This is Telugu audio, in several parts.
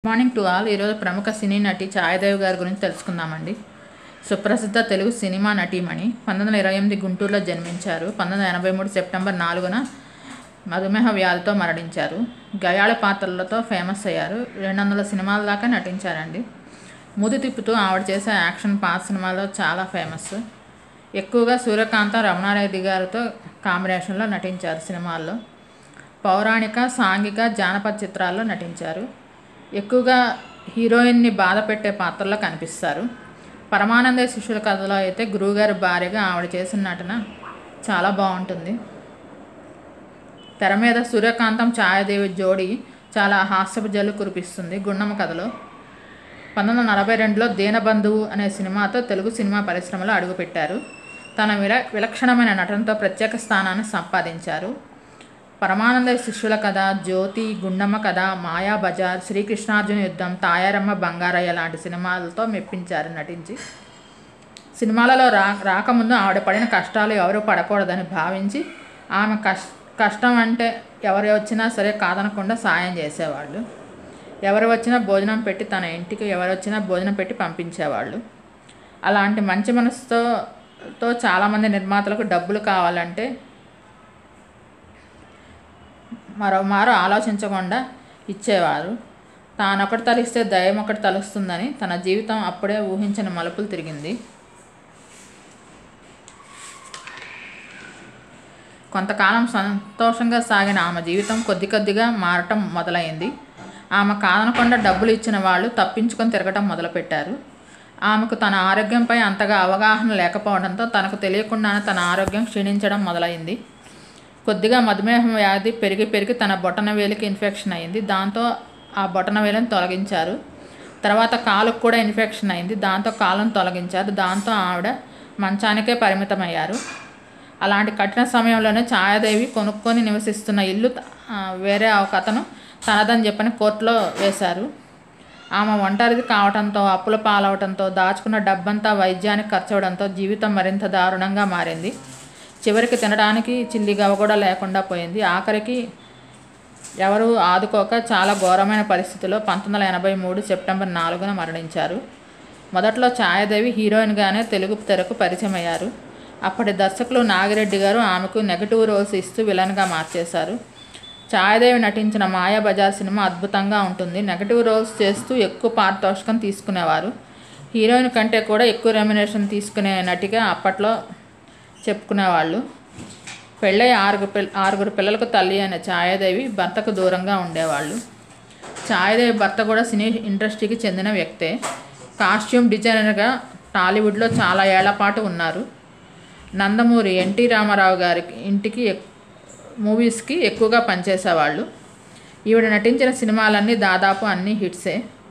Morning to all. ఈరోజు ప్రముఖ సినీ నటి ఛాయాదేవి గారి గురించి తెలుసుకుందామండి. సుప్రసిద్ధ తెలుగు సినిమా నటీమణి. 1928 గుంటూరులో జన్మించారు. 1983 సెప్టెంబర్ 4న మధుమేహ వ్యాధితో మరణించారు. గయాళ పాత్రలతో ఫేమస్ అయ్యారు. 200 సినిమాల దాకా నటించారండి. ముది తిప్పుతూ ఆవిడ చేసే యాక్షన్ పాత సినిమాల్లో చాలా ఫేమస్. ఎక్కువగా సూర్యకాంతం, రమణారెడ్డి గారితో కాంబినేషన్లో నటించారు సినిమాల్లో. పౌరాణిక, సాంఘిక, జానపద చిత్రాల్లో నటించారు. ఎక్కువగా హీరోయిన్ని బాధ పెట్టే పాత్రలో కనిపిస్తారు. పరమానంద శిష్యుల కథలో అయితే గురువుగారి భార్యగా ఆవిడ చేసిన నటన చాలా బాగుంటుంది. తెర మీద సూర్యకాంతం, ఛాయాదేవి జోడి చాలా హాస్యపు జల్లు కురిపిస్తుంది. గుండమ్మ కథలో 1942లో దీనబంధువు అనే సినిమాతో తెలుగు సినిమా పరిశ్రమలో అడుగుపెట్టారు. తన విలక్షణమైన నటనతో ప్రత్యేక స్థానాన్ని సంపాదించారు. పరమానంద శిష్యుల కథ, జ్యోతి, గుండమ్మ కథ, మాయాబజార్, శ్రీకృష్ణార్జున యుద్ధం, తాయారమ్మ, బంగారయ్య లాంటి సినిమాలతో మెప్పించారు నటించి. సినిమాలలో రాకముందు ఆవిడ పడిన కష్టాలు ఎవరు పడకూడదని భావించి ఆమె కష్టం అంటే ఎవరు వచ్చినా సరే కాదనకుండా సాయం చేసేవాళ్ళు. ఎవరు వచ్చినా భోజనం పెట్టి, తన ఇంటికి ఎవరు వచ్చినా భోజనం పెట్టి పంపించేవాళ్ళు. అలాంటి మంచి మనసుతో చాలామంది నిర్మాతలకు డబ్బులు కావాలంటే మరోమారు ఆలోచించకుండా ఇచ్చేవారు. తానొకటి తలిస్తే దయ్యం ఒకటి తలుస్తుందని తన జీవితం అప్పుడే ఊహించిన మలుపులు తిరిగింది. కొంతకాలం సంతోషంగా సాగిన ఆమె జీవితం కొద్ది కొద్దిగా మారటం మొదలైంది. ఆమె కాదనకుండా డబ్బులు ఇచ్చిన వాళ్ళు తప్పించుకొని తిరగటం మొదలుపెట్టారు. ఆమెకు తన ఆరోగ్యంపై అంతగా అవగాహన లేకపోవడంతో తనకు తెలియకుండానే తన ఆరోగ్యం క్షీణించడం మొదలైంది. కొద్దిగా మధుమేహం వ్యాధి పెరిగి తన బొటనవేలికి ఇన్ఫెక్షన్ అయింది. దాంతో ఆ బొటనవేలిని తొలగించారు. తర్వాత కాలుకు కూడా ఇన్ఫెక్షన్ అయింది. దాంతో కాలును తొలగించారు. దాంతో ఆవిడ మంచానికే పరిమితమయ్యారు. అలాంటి కఠిన సమయంలోనే ఛాయాదేవి కొనుక్కొని నివసిస్తున్న ఇల్లు వేరే ఒక అతను తనదని చెప్పని కోర్టులో వేశారు. ఆమె ఒంటరిది కావడంతో, అప్పుల పాలవడంతో, దాచుకున్న డబ్బంతా వైద్యానికి ఖర్చవడంతో జీవితం మరింత దారుణంగా మారింది. చివరికి తినడానికి చిల్లి గవ కూడా లేకుండా పోయింది. ఆఖరికి ఎవరు ఆదుకోక చాలా ఘోరమైన పరిస్థితిలో 1983 సెప్టెంబర్ 4న మరణించారు. మొదట్లో ఛాయాదేవి హీరోయిన్గానే తెలుగు తెరకు పరిచయం అయ్యారు. అప్పటి దర్శకులు నాగిరెడ్డి గారు ఆమెకు నెగటివ్ రోల్స్ ఇస్తూ విలన్గా మార్చేశారు. ఛాయాదేవి నటించిన మాయాబజార్ సినిమా అద్భుతంగా ఉంటుంది. నెగటివ్ రోల్స్ చేస్తూ ఎక్కువ పారితోషికం తీసుకునేవారు. హీరోయిన్ కంటే కూడా ఎక్కువ రెమ్యునరేషన్ తీసుకునే నటిగా అప్పట్లో చెప్పుకునేవాళ్ళు. పెళ్ళై ఆరుగురు పిల్లలకు తల్లి అయిన ఛాయాదేవి భర్తకు దూరంగా ఉండేవాళ్ళు. ఛాయాదేవి భర్త కూడా సినీ ఇండస్ట్రీకి చెందిన వ్యక్తే. కాస్ట్యూమ్ డిజైనర్గా టాలీవుడ్లో చాలా ఏళ్ల పాటు ఉన్నారు. నందమూరి ఎన్టీ రామారావు గారి ఇంటికి మూవీస్కి ఎక్కువగా పనిచేసేవాళ్ళు. ఈవిడ నటించిన సినిమాలన్నీ దాదాపు అన్నీ హిట్సే.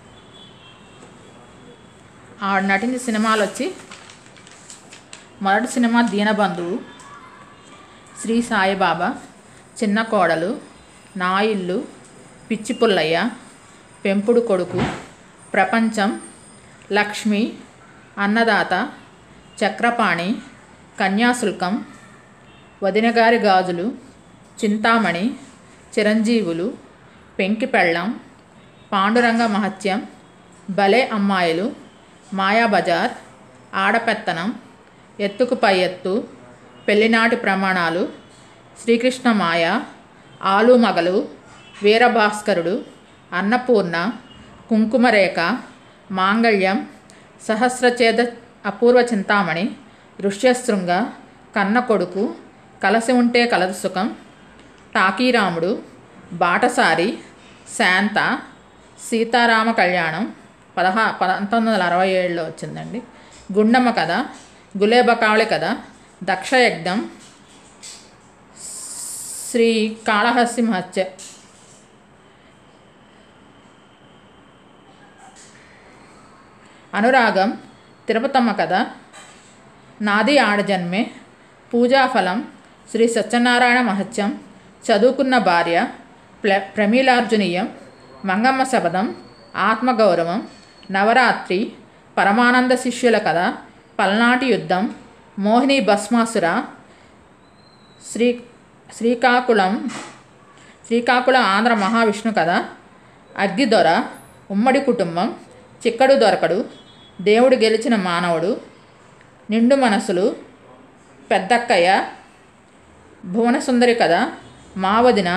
ఆవిడ నటించిన సినిమాలు వచ్చి మొదటి సినిమా దీనబంధువు, శ్రీ సాయిబాబా, చిన్న కోడలు, నా ఇల్లు, పిచ్చి పుల్లయ్య, పెంపుడు కొడుకు, ప్రపంచం, లక్ష్మి, అన్నదాత, చక్రపాణి, కన్యాశుల్కం, వదినగారి గాజులు, చింతామణి, చిరంజీవులు, పెంకి పెళ్ళం, పాండురంగ మహత్యం, భలే అమ్మాయిలు, మాయాబజార్, ఆడపెత్తనం, ఎత్తుకు పై ఎత్తు, పెళ్లినాటి ప్రమాణాలు, శ్రీకృష్ణ మాయ, ఆలుమగలు, వీరభాస్కరుడు, అన్నపూర్ణ, కుంకుమరేఖ, మాంగళ్యం, సహస్రఛేద, అపూర్వ చింతామణి, ఋష్యశృంగ, కన్న కొడుకు, కలసి ఉంటే కలదు సుఖం, టాకీరాముడు, బాటసారి, శాంత, సీతారామ కళ్యాణం 1967లో వచ్చిందండి. గుండమ్మ కథ, గులేబకాళి కథ, దక్షయజ్ఞం, శ్రీ కాళహస్తి మహత్య, అనురాగం, తిరుపతమ్మ కథ, నాది ఆడజన్మే, పూజాఫలం, శ్రీ సత్యనారాయణ మహత్యం, చదువుకున్న భార్య, ప్రమీలార్జునీయం, మంగమ్మ శపథం, ఆత్మగౌరవం, నవరాత్రి, పరమానంద శిష్యుల కథ, పల్నాటి యుద్ధం, మోహిని భస్మాసుర, శ్రీకాకుళం ఆంధ్ర మహావిష్ణు కథ, అగ్గిదొర, ఉమ్మడి కుటుంబం, చిక్కడు దొరకడు, దేవుడు గెలిచిన మానవుడు, నిండు మనసులు, పెద్దక్కయ్య, భువనసుందరి కథ, మా వదిన,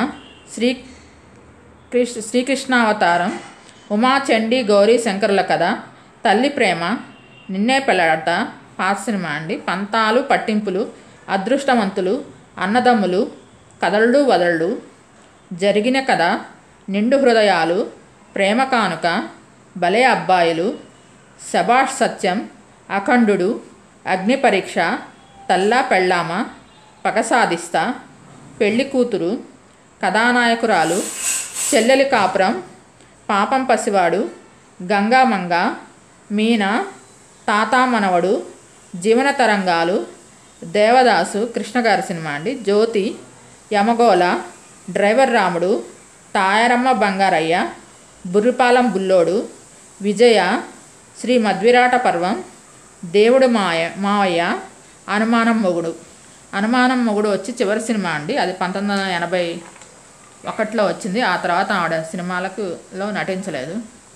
శ్రీకృష్ణావతారం, ఉమా చండీ గౌరీ శంకరుల కథ, తల్లి ప్రేమ, నిన్నే పెళ్ళాడత, పాత సినిమా అండి, పంతాలు పట్టింపులు, అదృష్టవంతులు, అన్నదమ్ములు, కదళ్ళు వదళ్ళు, జరిగిన కథ, నిండు హృదయాలు, ప్రేమ కానుక, భలే అబ్బాయిలు, శభాష్ సత్యం, అఖండుడు, అగ్ని పరీక్ష, తల్లా పెళ్ళామ, పగ సాధిస్తా, పెళ్లి కూతురు, కథానాయకురాలు, చెల్లెలి కాపురం, పాపం పసివాడు, గంగామంగ, మీనా, తాతా మనవడు, జీవన తరంగాలు, దేవదాసు కృష్ణగారి సినిమా అండి, జ్యోతి, యమగోళ, డ్రైవర్ రాముడు, తాయారమ్మ బంగారయ్య, బుర్రిపాలెం బుల్లోడు, విజయ, శ్రీ మధ్విరాట పర్వం, దేవుడు మావయ్య, అనుమానం మొగుడు వచ్చి చివరి సినిమా అండి. అది 1981లో వచ్చింది. ఆ తర్వాత ఆవిడ సినిమాలలో నటించలేదు.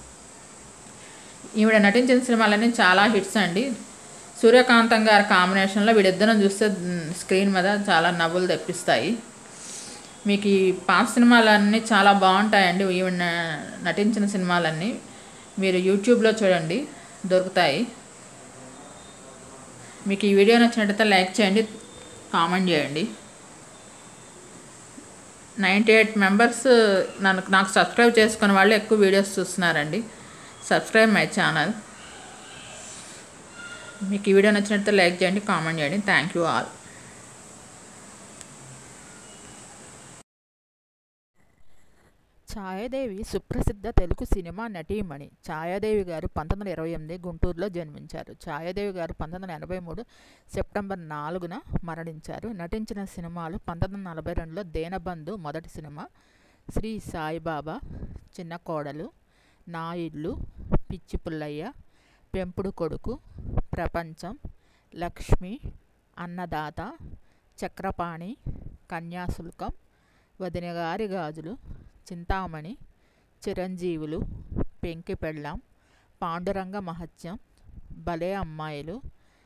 ఈవిడ నటించిన సినిమాలన్నీ చాలా హిట్స్ అండి. సూర్యకాంతం గారి కాంబినేషన్లో వీడిద్దరం చూస్తే స్క్రీన్ మీద చాలా నవ్వులు తెప్పిస్తాయి. మీకు ఈ పాత సినిమాలన్నీ చాలా బాగుంటాయండి. ఈవిడ నటించిన సినిమాలన్నీ మీరు యూట్యూబ్లో చూడండి, దొరుకుతాయి. మీకు ఈ వీడియో నచ్చినట్టయితే లైక్ చేయండి, కామెంట్ చేయండి. 98 మెంబర్స్ నాకు సబ్స్క్రైబ్ చేసుకున్న వాళ్ళు ఎక్కువ వీడియోస్ చూస్తున్నారండి. Subscribe my channel. మీకు ఈ వీడియో నచ్చినట్లయితే లైక్ చేయండి, కామెంట్ చేయండి. Thank you all. ఛాయాదేవి సుప్రసిద్ధ తెలుగు సినిమా నటీమణి. ఛాయాదేవి గారు 1928 గుంటూరులో జన్మించారు. ఛాయాదేవి గారు 1983 సెప్టెంబర్ 4న మరణించారు. నటించిన సినిమాలు 1942లో దేనబంధు మొదటి సినిమా, శ్రీ సాయిబాబా, చిన్న కోడలు, నా ఇల్లు, పిచ్చి పుల్లయ్య, పెంపుడు కొడుకు, ప్రపంచం, లక్ష్మి, అన్నదాత, చక్రపాణి, కన్యాశుల్కం, వదినగారి గాజులు, చింతామణి, చిరంజీవులు, పెంకి పెళ్ళాం, పాండురంగ మహత్యం, భలే అమ్మాయిలు,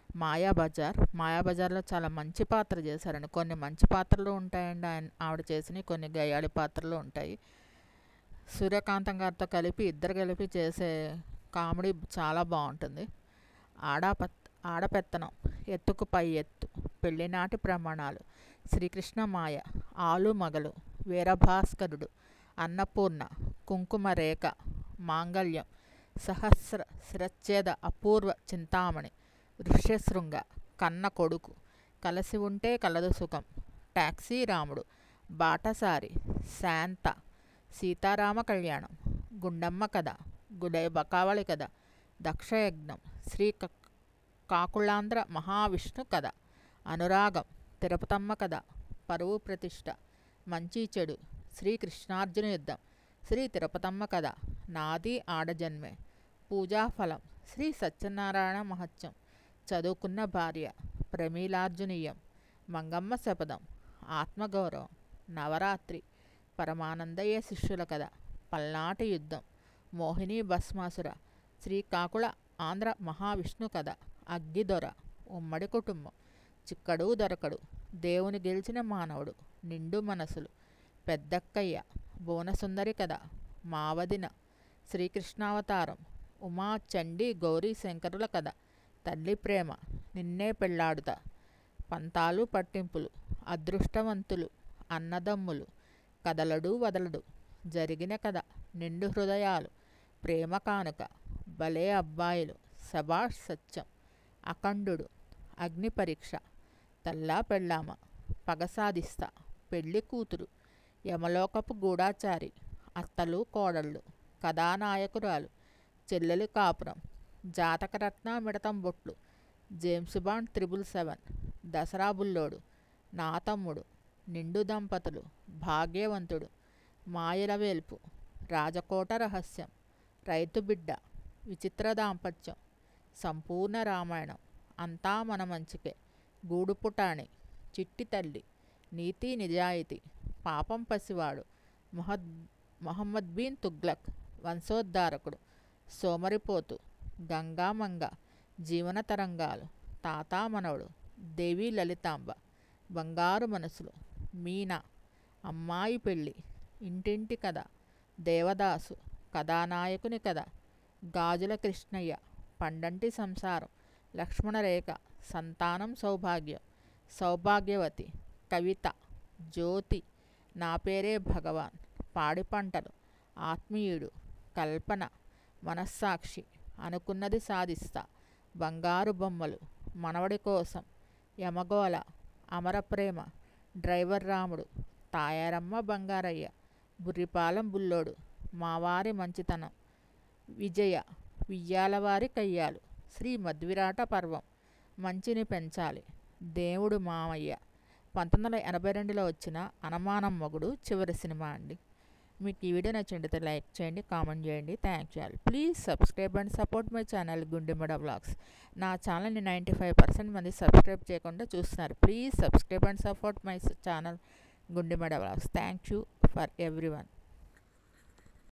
మాయాబజార్లో చాలా మంచి పాత్ర చేశారండి. కొన్ని మంచి పాత్రలు ఉంటాయండి ఆవిడ చేసినవి, కొన్ని గయ్యాళి పాత్రలు ఉంటాయి. సూర్యకాంతం గారితో ఇద్దరు కలిపి చేసే కామెడీ చాలా బాగుంటుంది. ఆడపెత్తనం, ఎత్తుకు పై ఎత్తు, పెళ్లినాటి ప్రమాణాలు, శ్రీకృష్ణ మాయ, ఆలు మగలు, వీరభాస్కరుడు, అన్నపూర్ణ, కుంకుమరేఖ, మాంగళ్యం, సహస్ర శిరచ్ఛేద, అపూర్వ, చింతామణి, ఋష్యశృంగ, కన్న కొడుకు, కలిసి ఉంటే కలదు సుఖం, టాక్సీ రాముడు, బాటసారి, శాంత, సీతారామ కళ్యాణం, గుండమ్మ కథ, గుడై బకావళి కథ, దక్షయజ్ఞం, కాకుళాంధ్ర మహావిష్ణు కథ, అనురాగం, తిరుపతమ్మ కథ, పరువు ప్రతిష్ఠ, మంచి చెడు, శ్రీకృష్ణార్జున యుద్ధం, శ్రీ తిరుపతమ్మ కథ, నాది ఆడజన్మే, పూజాఫలం, శ్రీ సత్యనారాయణ మహత్యం, చదువుకున్న భార్య, ప్రమీలార్జునీయం, మంగమ్మ శపథం, ఆత్మగౌరవం, నవరాత్రి, పరమానందయ్య శిష్యుల కథ, పల్నాటి యుద్ధం, మోహిని భస్మాసుర, శ్రీకాకుళ ఆంధ్ర మహావిష్ణు కథ, అగ్గిదొర, ఉమ్మడి కుటుంబం, చిక్కడు దొరకడు, దేవుని గెలిచిన మానవుడు, నిండు మనసులు, పెద్దక్కయ్య, భువనసుందరి కథ, మావదిన, శ్రీకృష్ణావతారం, ఉమా చండీ గౌరీ శంకరుల కథ, తల్లి ప్రేమ, నిన్నే పెళ్ళాడుతా, పంతాలు పట్టింపులు, అదృష్టవంతులు, అన్నదమ్ములు, కదలడు వదలడు, జరిగిన కథ, నిండు హృదయాలు, ప్రేమ కానుక, భలే అబ్బాయిలు, శభాష్ సత్యం, అఖండుడు, అగ్ని పరీక్ష, తల్లా పెళ్ళామ, పగ సాధిస్తా, పెళ్లి కూతురు, యమలోకపు గూఢాచారి, అత్తలు కోడళ్ళు, కథానాయకురాలు, చెల్లెలి కాపురం, జాతకరత్న మిడతం బొట్లు, జేమ్స్ బాండ్ 777, దసరా బుల్లోడు, నా తమ్ముడు, నిండు దంపతులు, భాగ్యవంతుడు, మాయల వేల్పు, రాజకోట రహస్యం, రైతు బిడ్డ, విచిత్ర దాంపత్యం, సంపూర్ణ రామాయణం, అంతా మన మంచికే, గూడుపుటాణి, చిట్టి తల్లి, నీతి నిజాయితీ, పాపం పసివాడు, మొహమ్మద్ బిన్ తుగ్లక్, వంశోద్ధారకుడు, సోమరిపోతు, గంగామంగ, జీవన తరంగాలు, తాతామనవుడు, దేవి లలితాంబ, బంగారు మనసులు, మీనా, అమ్మాయి పెళ్ళి, ఇంటింటి కథ, దేవదాసు, కథానాయకుని కథ, గాజుల కృష్ణయ్య, పండంటి సంసారం, లక్ష్మణరేఖ, సంతానం సౌభాగ్యం, సౌభాగ్యవతి, కవిత, జ్యోతి, నా పేరే భగవాన్, పాడి పంటలు, ఆత్మీయుడు, కల్పన, మనస్సాక్షి, అనుకున్నది సాధిస్తా, బంగారు బొమ్మలు, మనవడి కోసం, యమగోళ, అమరప్రేమ, డ్రైవర్ రాముడు, తాయారమ్మ బంగారయ్య, బుర్రిపాలెం బుల్లోడు, మావారి మంచితనం, విజయ, వియ్యాలవారి కయ్యాలు, శ్రీ మధ్విరాట పర్వం, మంచిని పెంచాలి, దేవుడు మామయ్య, 1982లో వచ్చిన అనుమానం మొగుడు చివరి సినిమా అండి. మీకు ఈ వీడియో నచ్చినట్లయితే లైక్ చేయండి, కామెంట్ చేయండి. Thank you all. Please subscribe and support my channel Gundemada vlogs. నా ఛానల్ని 95% మంది సబ్స్క్రైబ్ చేయకుండా చూస్తున్నారు. Please subscribe and support my channel Gundemada vlogs. Thank you for everyone.